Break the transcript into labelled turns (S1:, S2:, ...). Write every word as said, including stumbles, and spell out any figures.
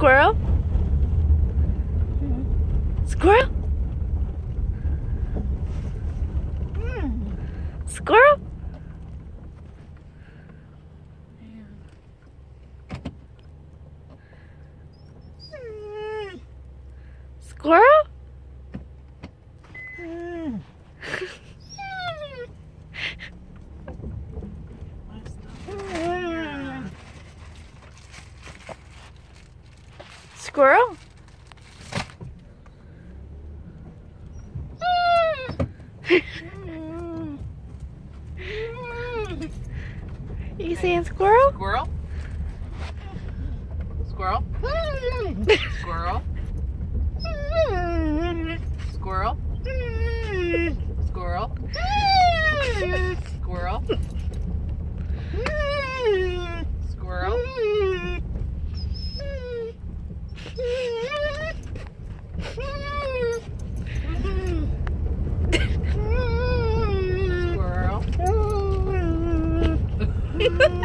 S1: Squirrel? Squirrel? Squirrel? Squirrel? Squirrel? You saying squirrel?
S2: Squirrel? Squirrel? Squirrel? Squirrel? Squirrel? Squirrel? Squirrel?
S1: Squirrel?